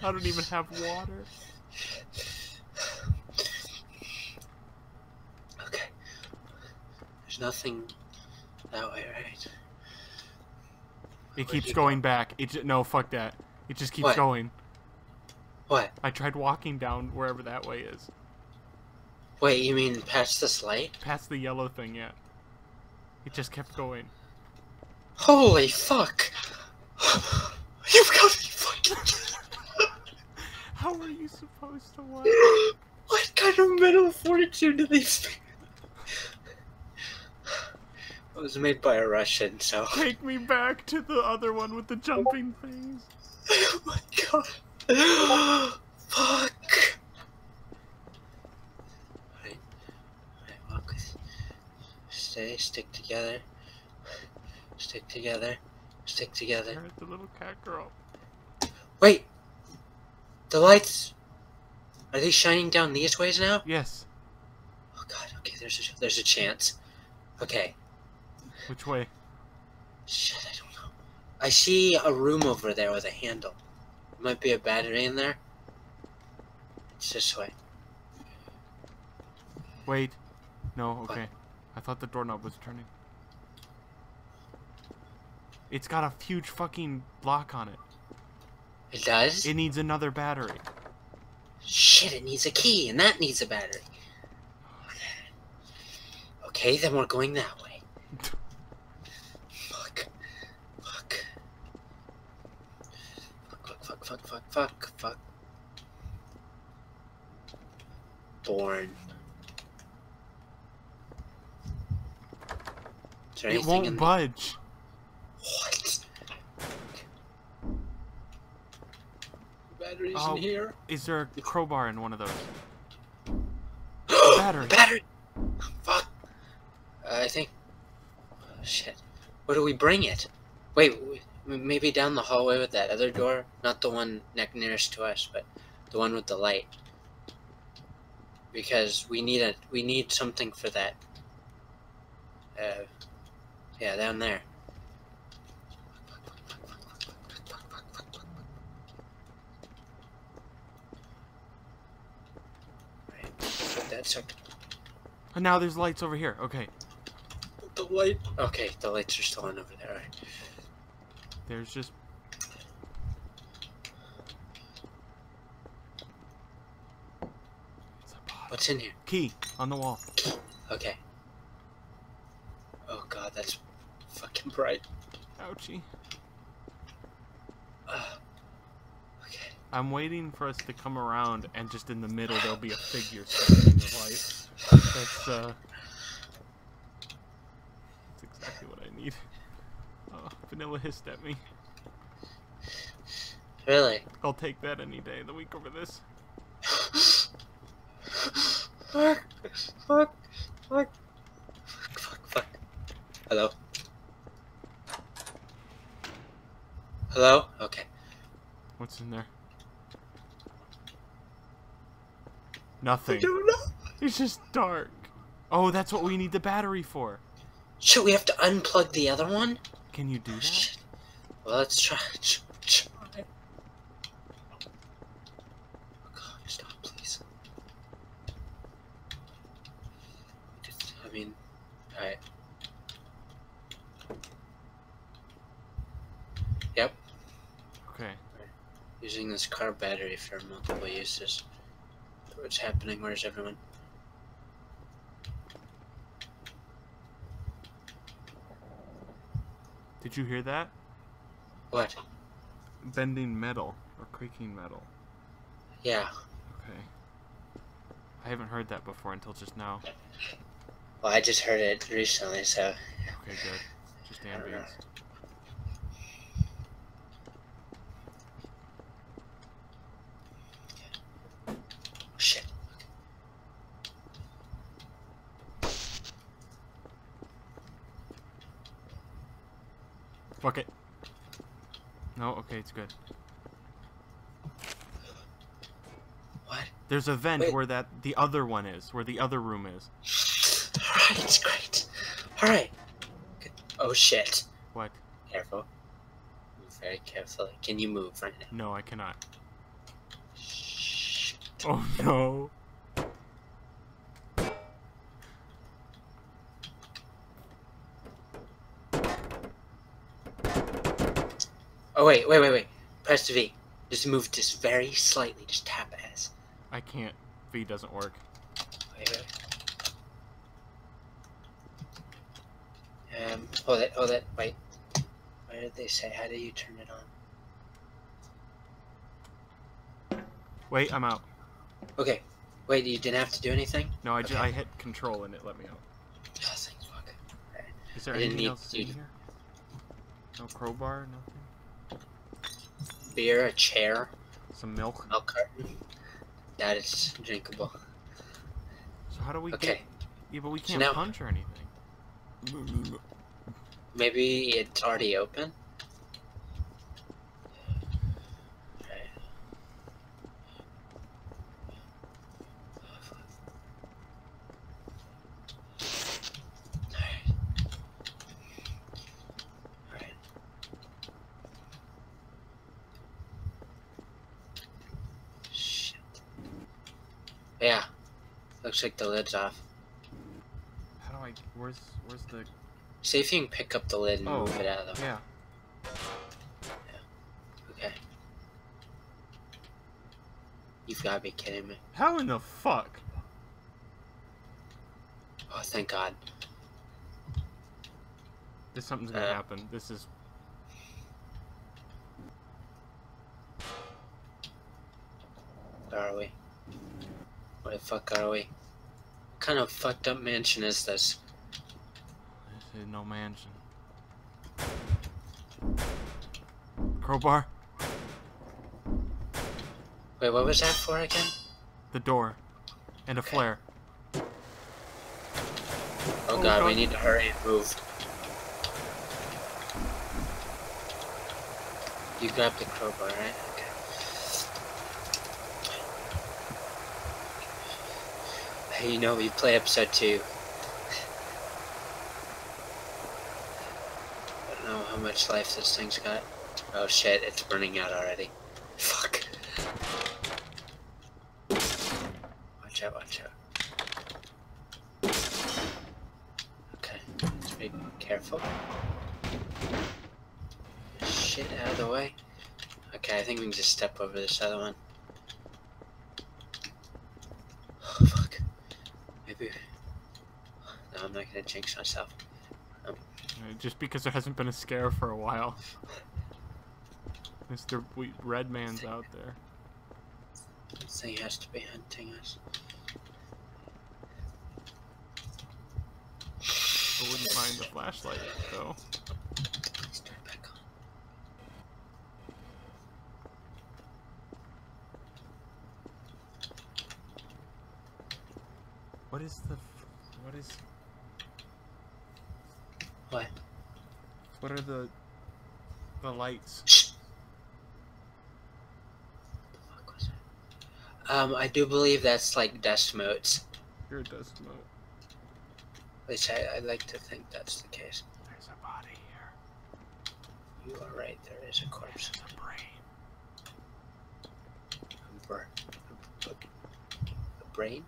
I don't even have water. Okay. There's nothing that way, right? It keeps going back. No, fuck that. It just keeps going. What? I tried walking down wherever that way is. Wait, you mean past this light? Past the yellow thing, yeah. It just kept going. Holy fuck! You've got to be fucking... How are you supposed to walk? What kind of mental fortitude do these people... It was made by a Russian, so... Take me back to the other one with the jumping things. Oh my god. Fuck. Alright, walk with... stick together. Stick together. Stick together. There's the little cat girl. Wait! The lights... Are they shining down these ways now? Yes. Oh god, okay, there's a chance. Okay. Which way? Shit, I don't know. I see a room over there with a handle. Might be a battery in there. It's this way. Wait. No, okay. What? I thought the doorknob was turning. It's got a huge fucking block on it. It does? It needs another battery. Shit, it needs a key, and that needs a battery. Okay, then we're going that way. Fuck. Fuck. Fuck. Born. Is there It anything won't in budge. What? Batteries Oh, in here? is there a crowbar in one of those? Battery. Battery! Fuck. I think... Oh, shit. Where do we bring it? Wait, maybe down the hallway with that other door? Not the one nearest to us, but the one with the light. Because we need something for that. Yeah, down there. Right, that's okay. And now there's lights over here. Okay. The light. Okay, the lights are still on over there. All right. There's just... What's in here? Key on the wall. Key. Okay. Oh god, that's fucking bright. Ouchie. Okay. I'm waiting for us to come around, and just in the middle there'll be a figure standing in the light. That's exactly what I need. Oh, Vanilla hissed at me. Really? I'll take that any day of the week over this. Fuck. Hello? Hello? Okay. What's in there? Nothing. I don't know. It's just dark. Oh, that's what we need the battery for. Shit, we have to unplug the other one? Can you do that? Shit. Well, let's try. Oh god, stop, please. I mean, alright. Yep. Okay. Using this car battery for multiple uses. What's happening? Where's everyone? Did you hear that? What? Bending metal or creaking metal. Yeah. Okay. I haven't heard that before until just now. Well, I just heard it recently, so... Okay, good. Just ambience. Shit. Fuck it. No, okay, it's good. What? There's a vent Wait. where the other one is, where the other room is. Alright, it's great. Alright. Oh shit. What? Careful. Move very carefully. Can you move right now? No, I cannot. Shit. Oh no. Oh wait. Press V. Just move just very slightly. Just tap S. I can't. V doesn't work. Wait. Hold it. Wait. What did they say? How do you turn it on? Wait, I'm out. Okay. Wait, you didn't have to do anything? No, Okay. I hit control and it let me out. Oh, thank fuck. Right. Is there I didn't anything need else to- in here? No crowbar, nothing? Beer, a chair, Some milk? milk carton. That is drinkable. So how do we Okay. get... Yeah, but we can't now- punch or anything. Maybe it's already open? Right. Alright. Shit. Yeah. Looks like the lid's off. How do I... Where's the... See if you can pick up the lid and move it out of the... Yeah. Okay. You've got to be kidding me. How in the fuck? Oh, thank God. Something's gonna happen. This is... Where are we? Where the fuck are we? What kind of fucked up mansion is this? This is no mansion. Crowbar? Wait, what was that for again? The door. And a flare. Oh God, we need to hurry and move. You grabbed the crowbar, right? Okay. Hey, you know, we play episode 2. I don't know how much life this thing's got. Oh shit, it's burning out already. Fuck. Watch out. Okay, let's be careful. Shit out of the way. Okay, I think we can just step over this other one. Oh, fuck. Maybe... No, I'm not gonna jinx myself. Just because there hasn't been a scare for a while. Mr. Red Man's out there. This thing has to be hunting us. I wouldn't find the flashlight, though. Please turn it back on. What is the... What is... What? What are the lights? Shh. What the fuck was that? I do believe that's like dust motes. You're a dust mote. At least I like to think that's the case. There's a body here. You are right, there is a corpse. There's a brain. A brain?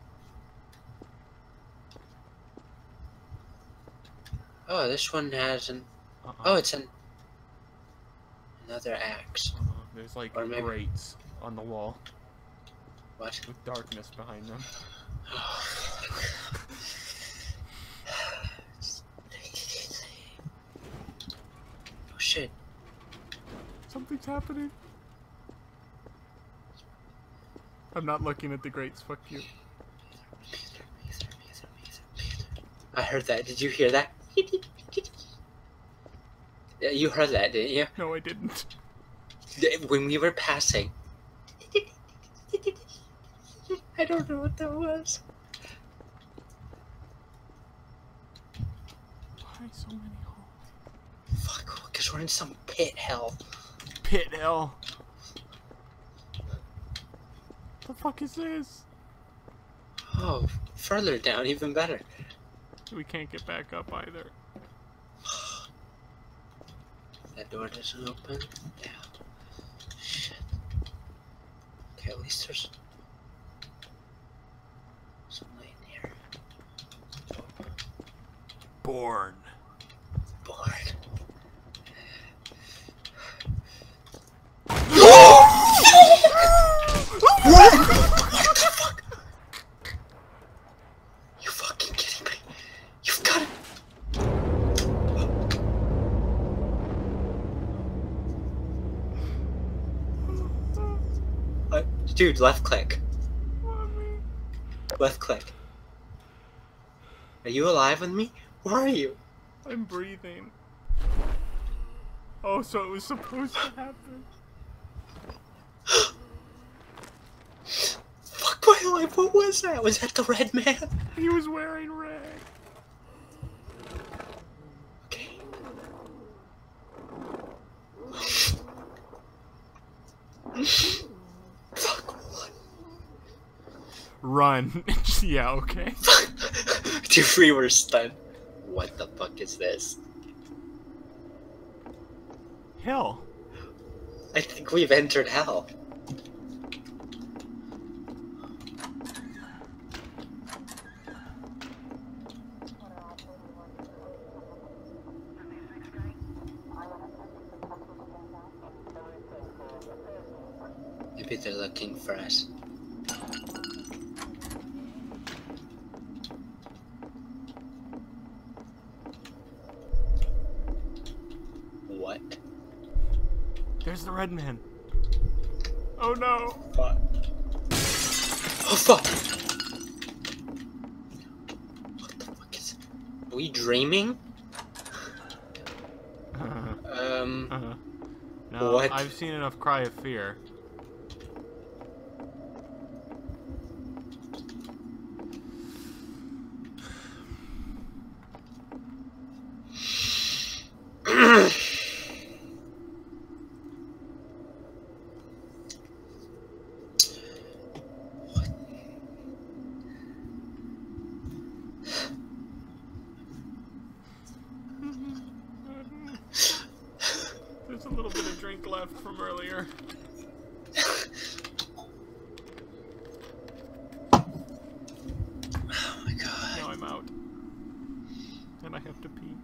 Oh, this one has an... Oh, it's another axe. There's like Or maybe- grates on the wall What? with darkness behind them. Oh, shit. Something's happening. I'm not looking at the grates, fuck you. I heard that. Did you hear that? Yeah, you heard that, didn't you? No, I didn't. When we were passing. I don't know what that was. Why so many holes? Fuck, because we're in some pit hell. Pit hell. The fuck is this? Oh, further down, even better. We can't get back up either. That door doesn't open? Yeah. Shit. Okay, least there's some light in here. Born. What the fuck? You fucking kidding me? You've got it. Dude, left click. Mommy. Left click. Are you alive with me? Where are you? I'm breathing. Oh, so it was supposed to happen. Fuck my life, what was that? Was that the red man? He was wearing red. Okay. Fuck, what? Run. Yeah, okay. Dude, we were stunned. What the fuck is this? Hell. I think we've entered hell. Maybe they're looking for us. What? There's the red man. Oh no. Fuck. Oh fuck! What the fuck is... Are we dreaming? No, what? I've seen enough Cry of Fear. There's a little bit of drink left from earlier. Oh my god. Now I'm out. And I have to pee.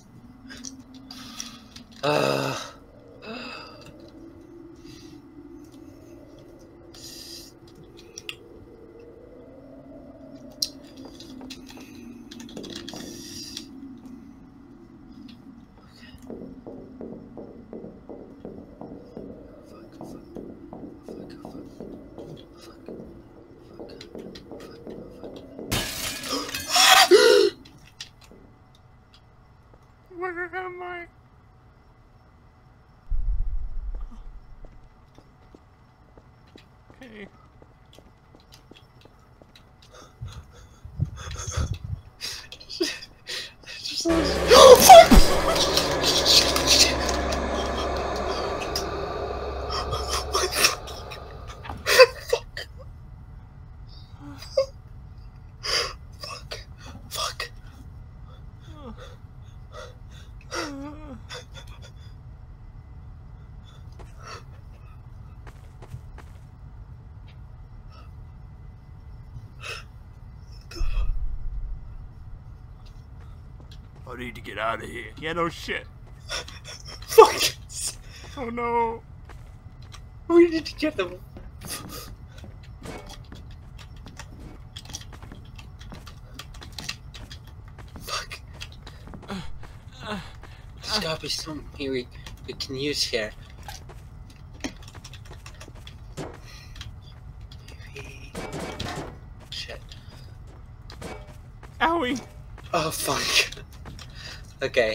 Where am I? Okay. I need to get out of here. Yeah, no shit. Fuck! Oh no. We need to get them. Fuck. There's gotta be something we can use here. Maybe... Shit. Owie. Oh fuck. Okay,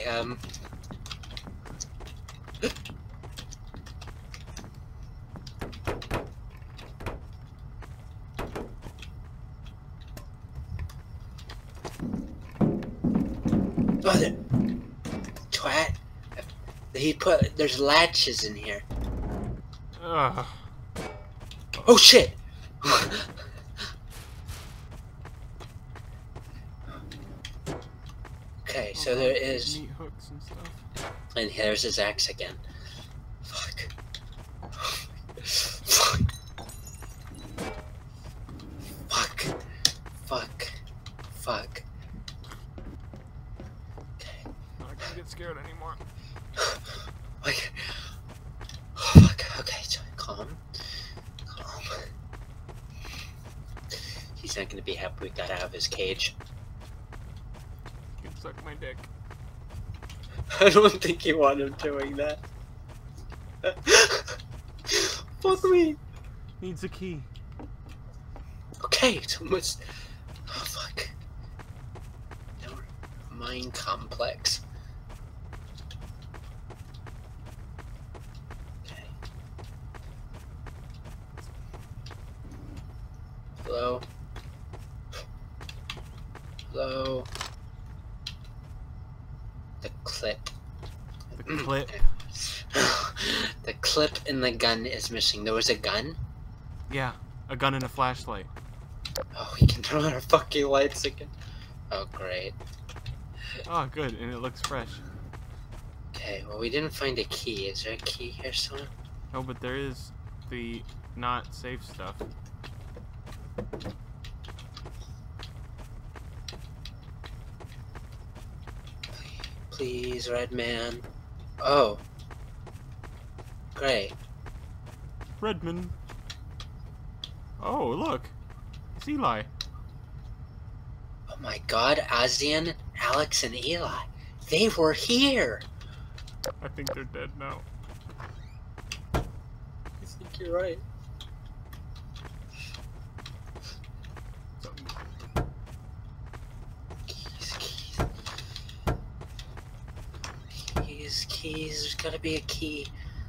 Oh, there. Twat. There's latches in here. Ugh. Oh shit! Okay, so there is... Meat hooks and stuff. And there's his axe again. Fuck. Fuck. He's not gonna be happy we got out of his cage. You can suck my dick. I don't think he wanted doing that. Fuck me. Needs a key. Okay, it's almost. Oh fuck. No, mind complex. Okay. Hello. Hello. The clip. The clip. The clip in the gun is missing. There was a gun? Yeah, a gun and a flashlight. Oh, we can turn on our fucking lights again. Oh, great. Oh, good, and it looks fresh. Okay, well, we didn't find a key. Is there a key here somewhere? No, but there is the not safe stuff. Please, red man. Oh. Great. Redman. Oh, look. It's Eli. Oh my god, Azian, Alex, and Eli. They were here! I think they're dead now. I think you're right. Keys. There's gotta be a key.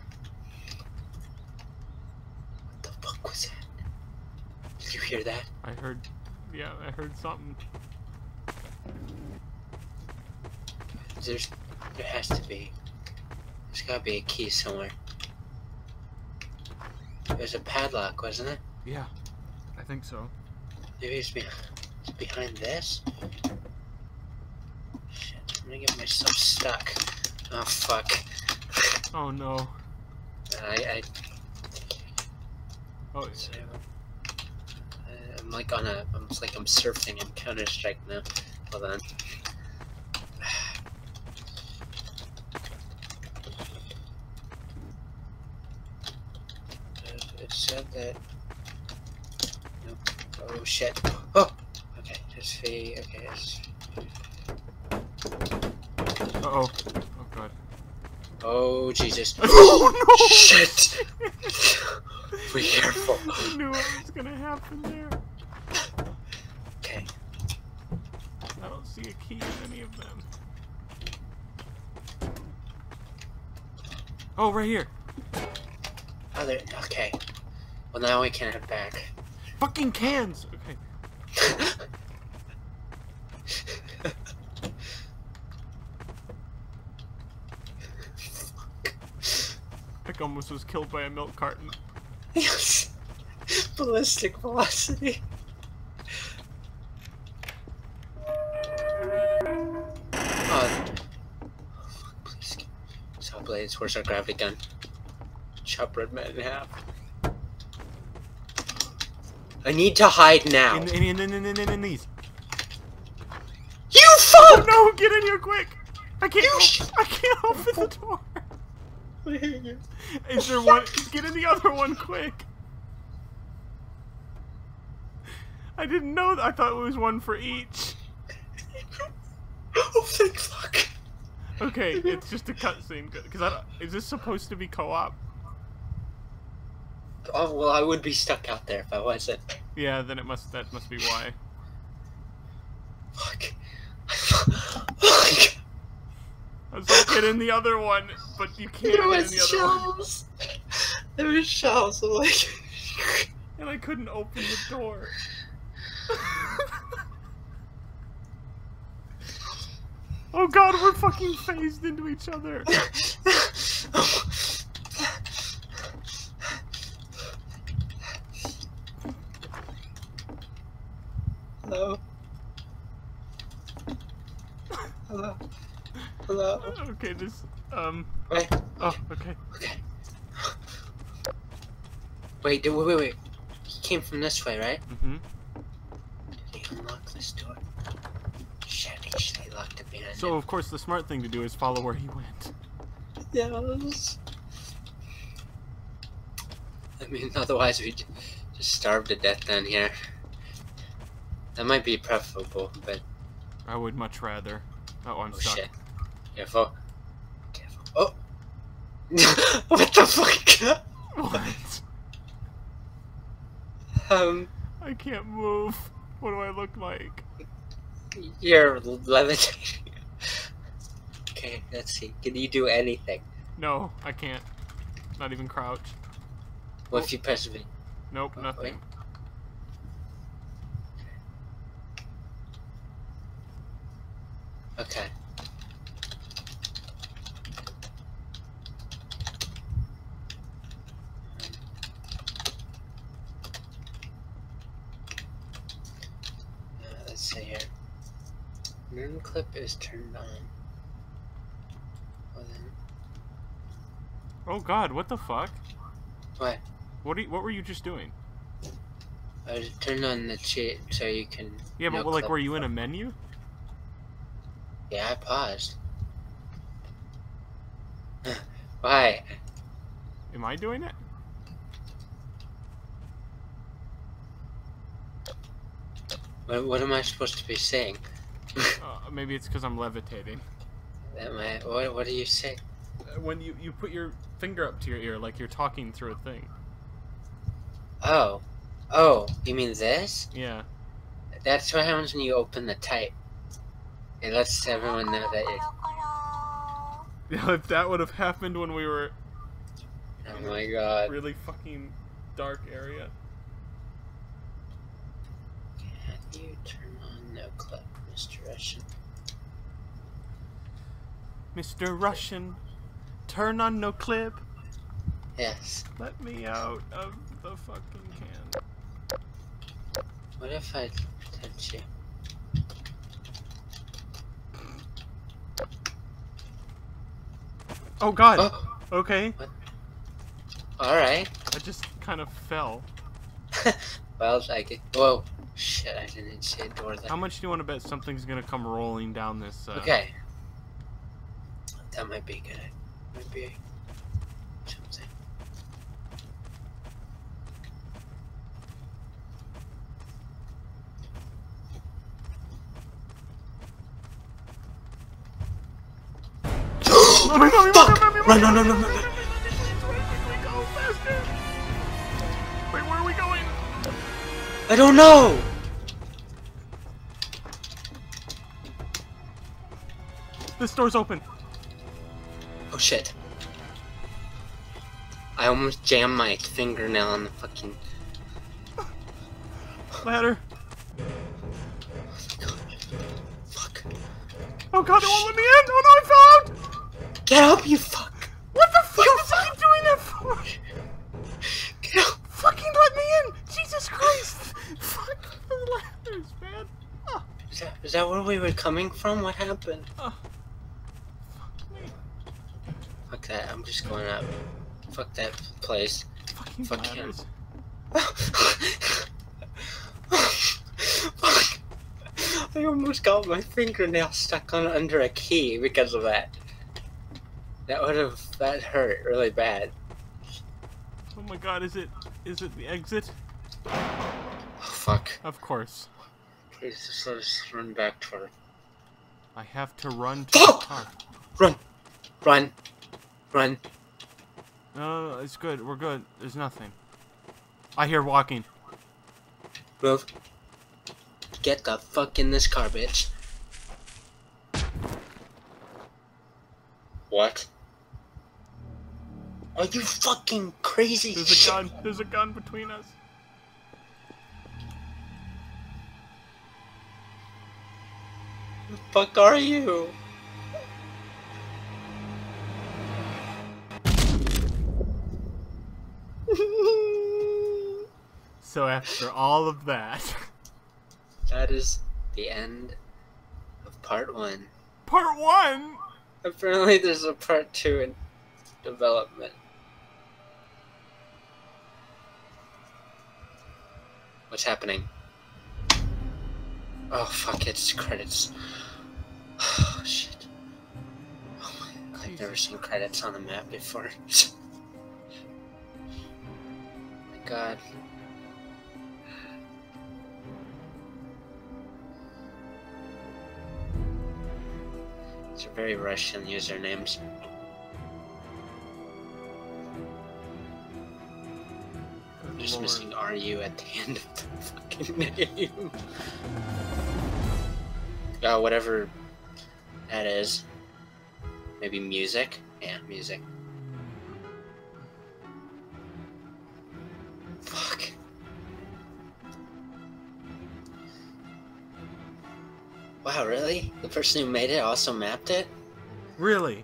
What the fuck was that? Did you hear that? I heard something. There has to be. There's gotta be a key somewhere. There's a padlock, wasn't it? Yeah, I think so. Maybe it's behind this? Shit, I'm gonna get myself stuck. Oh fuck. Oh no. Oh, I'm like it's like I'm surfing in Counter-Strike now. Hold on. It said that. Nope. Oh shit. Oh! Okay, just see. Okay, uh-oh. Oh god. Oh Jesus. Oh no! Shit! Be careful. I knew what was gonna happen there. Okay. I don't see a key in any of them. Oh, right here. Oh, there. Okay. Well, now we can head back. Fucking cans! Okay. Like almost was killed by a milk carton. Yes. Ballistic velocity. Please. Saw blades. Where's our gravity gun? Chop red man in half. I need to hide now. In these. You fuck! Oh no! Get in here quick! I can't open the door. Is there one? Get in the other one quick! I didn't know that. I thought it was one for each. Oh, thank fuck. Okay, it's just a cutscene. Because is this supposed to be co-op? Oh, well, I would be stuck out there if I wasn't. Yeah, then that must be why. Fuck. Fuck. I was like, get in the other one, but you can't There get was in the other one. shells. There was shells. I'm like... And I couldn't open the door. Oh god, we're fucking phased into each other. Hello? Hello? Hello? Okay, this, Wait. Oh, okay. Okay. Wait. He came from this way, right? Mm-hmm. Did he unlock this door? Shit, he locked it behind So, him. of course, the smart thing to do is follow where he went. Yes. I mean, otherwise we'd just starve to death down here. That might be preferable, but... I would much rather. Oh, I'm Oh, stuck. shit. Careful. Careful. Oh! What the fuck? What? I can't move. What do I look like? You're levitating. Okay, let's see. Can you do anything? No, I can't. Not even crouch. What if you press V? Nope, Oh, nothing. wait. Okay. Let's see here. Moon clip is turned on. Well then. Oh God, what the fuck? What? What were you just doing? I turned on the cheat so you can. Yeah, but no like, clip. were you in a menu? Yeah, I paused. Why? Am I doing it? What am I supposed to be saying? Maybe it's because I'm levitating. What do you say? When you put your finger up to your ear, like you're talking through a thing. Oh. Oh, you mean this? Yeah. That's what happens when you open the type. It lets everyone know that it... Yeah, if that would have happened when we were Oh my god. really fucking dark area. Can you turn on no clip, Mr. Russian? Mr. Russian, turn on no clip. Yes. Let me out of the fucking can. What if I touch you? Oh God. Oh. Okay. What? Alright. I just kind of fell. Well, I get... Whoa. Shit, I didn't see a door there. How much do you want to bet something's gonna come rolling down this? Okay. That might be good. Might be something. Oh my God! Fuck! Run, no. Go faster! Wait, where are we going? I don't know! This door's open. Oh shit. I almost jammed my fingernail on the fucking... Ladder. Fuck. Oh God, it won't let me in! Oh no, I fell out! Get up, you fuck! What the fuck is he doing that for? Get up! Fucking let me in! Jesus Christ! Fuck the ladders, man. Oh. Is that where we were coming from? What happened? Oh. Fuck me. Fuck that, I'm just going up. Fuck that place. Fucking Fuck him. ladders. Fuck. I almost got my fingernail stuck on under a key because of that. That hurt really bad. Oh my God, is it the exit? Oh fuck. Of course. Please just let us run back toward... I have to run to the car. Run. No, it's good. We're good. There's nothing. I hear walking. Move. Get the fuck in this car, bitch. What? Are you fucking crazy? There's a gun. There's a gun between us. Who the fuck are you? So after all of that... That is the end of part 1. Part 1? Apparently there's a part 2 in development. What's happening? Oh fuck, it's credits. Oh shit. Oh my, I've never seen credits on a map before. Oh my god. These are very Russian usernames. I'm just missing RU at the end of the fucking name. Oh, whatever that is. Maybe music? Yeah, music. Fuck. Wow, really? The person who made it also mapped it? Really?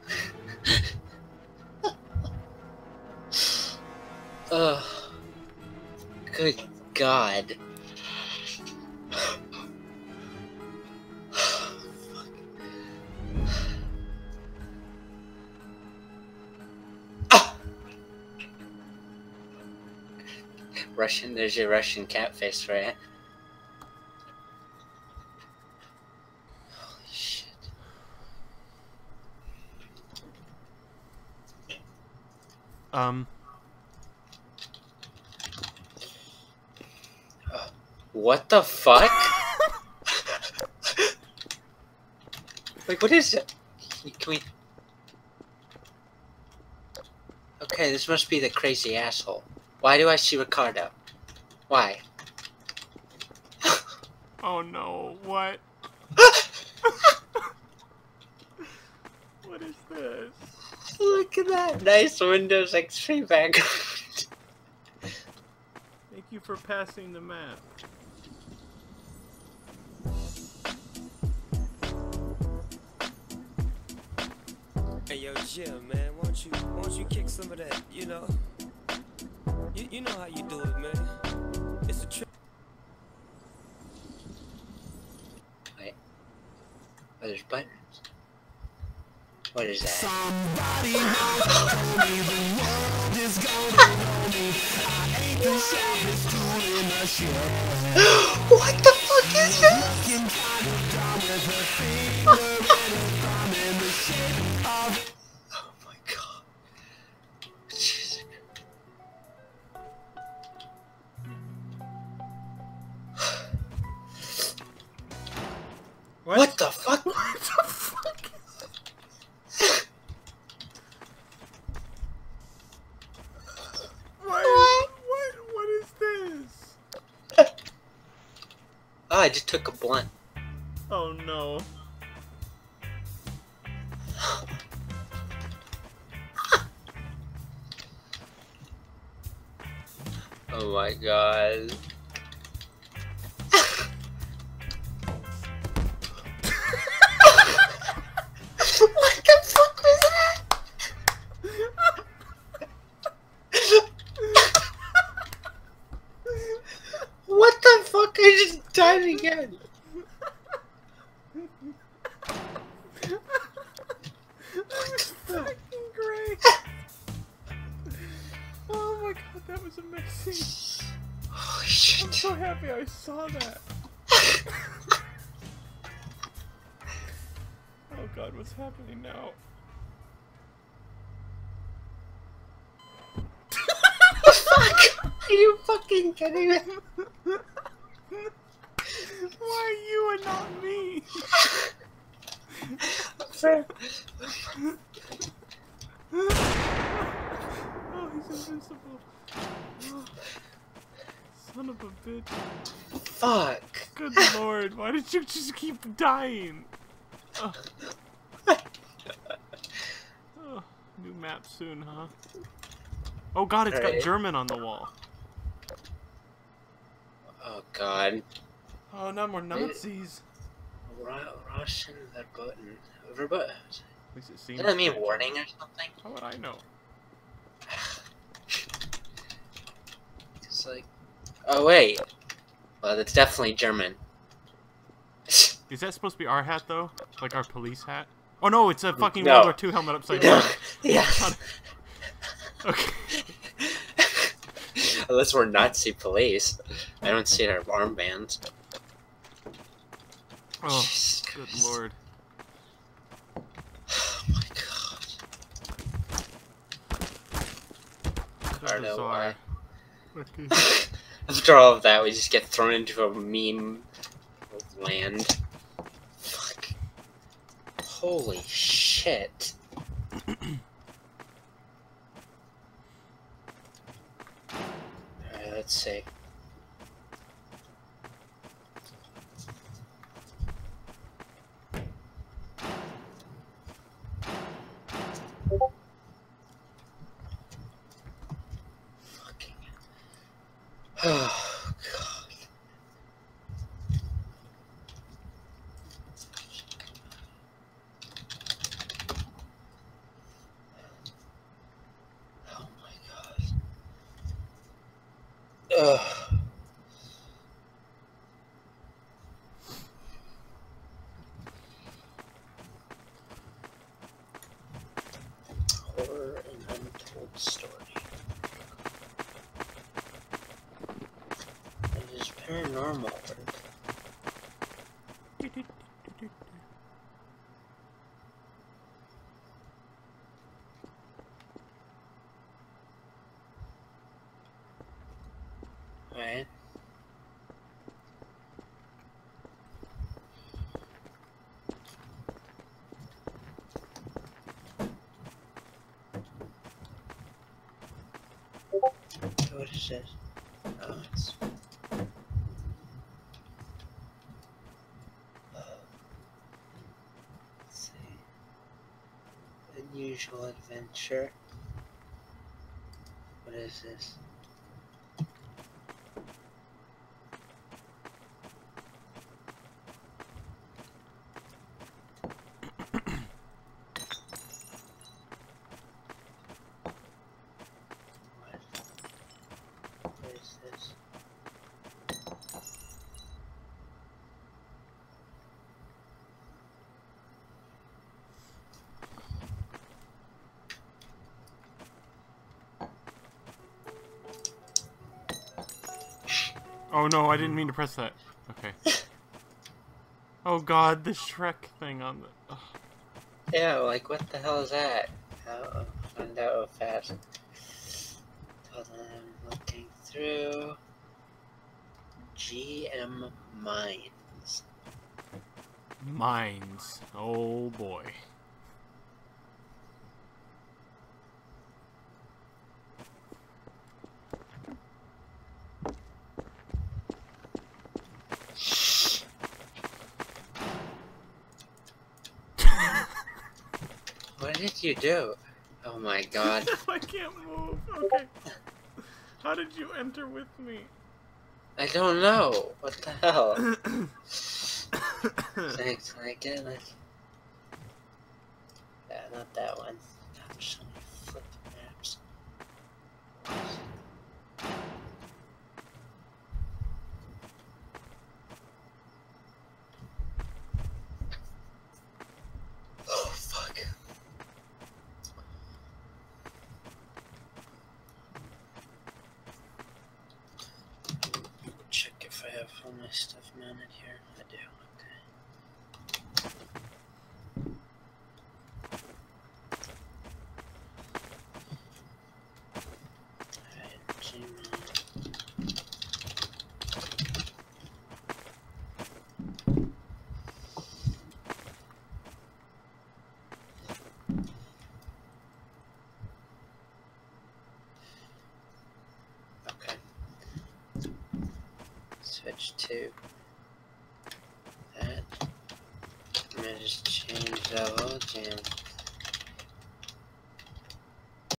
Ugh. Good God. Russian, there's your Russian cat face for you. Holy shit. What the fuck? Wait, what is it? Can we... Okay, this must be the crazy asshole. Why do I see Ricardo? Why? Oh no, what? What is this? Look at that nice Windows XP background. Thank you for passing the map. Hey yo, Jim, man, won't you kick some of that, you know? You know how you do it, man. It's a trick. Wait. Oh, there's buttons. What is that? Somebody told me the world is gonna know me. I ain't the sharpest tool in the shed. What the fuck is this? Looking kind of dumb with her finger and her thumb in the shape of... Oh my god. Jesus. What the fuck? What the fuck is this? What is this? Oh, I just took a blunt. Oh no. Oh my god. What the fuck was that? What the fuck? I just died again. That's fucking great. Oh my god, that was amazing. Holy I'm shit. so happy I saw that. Oh god, what's happening now? Fuck! Are you fucking kidding me? Why are you and not me? Oh, he's invincible. Oh, son of a bitch. Fuck. Good lord, why did you just keep dying? Oh. Oh, new map soon, huh? Oh god, it's got Alright. German on the wall. Oh god. Oh, no more Nazis. Russian verboten. Verboten. At least it seems. Doesn't that mean like warning or something? How would I know? It's like... Oh wait. Well, that's definitely German. Is that supposed to be our hat though? Like our police hat? Oh no, it's a fucking No. World War II helmet upside down. Yeah. Okay. Unless we're Nazi police. I don't see our armbands. Oh, Jesus good Christ. lord. Oh my god. So Ricardo, bizarre. Okay. After all of that, we just get thrown into a meme land. Fuck. Holy shit. Alright, let's see. Fucking. Oh, God. Oh, my God. Ugh. Horror and untold story. It is paranormal work. Alright. What is this? Oh, it's... Let's see. Unusual adventure. What is this? What is this? Oh no, I didn't mean to press that. Okay. Oh god, the Shrek thing on the... Ugh. Yeah, like what the hell is that? I'll find out fast. Hold on, I'm looking through. GM Mines. Mines. Oh boy. What did you do? Oh my god. I can't move. Okay. How did you enter with me? I don't know. What the hell? Thanks, I get it. Yeah, not that one. God, there's so many flipping maps. Oh, fuck. Check if I have all my stuff mounted here. I do, okay. Alright, Gmail. Okay. Switch to that. I'm gonna just change the whole jam.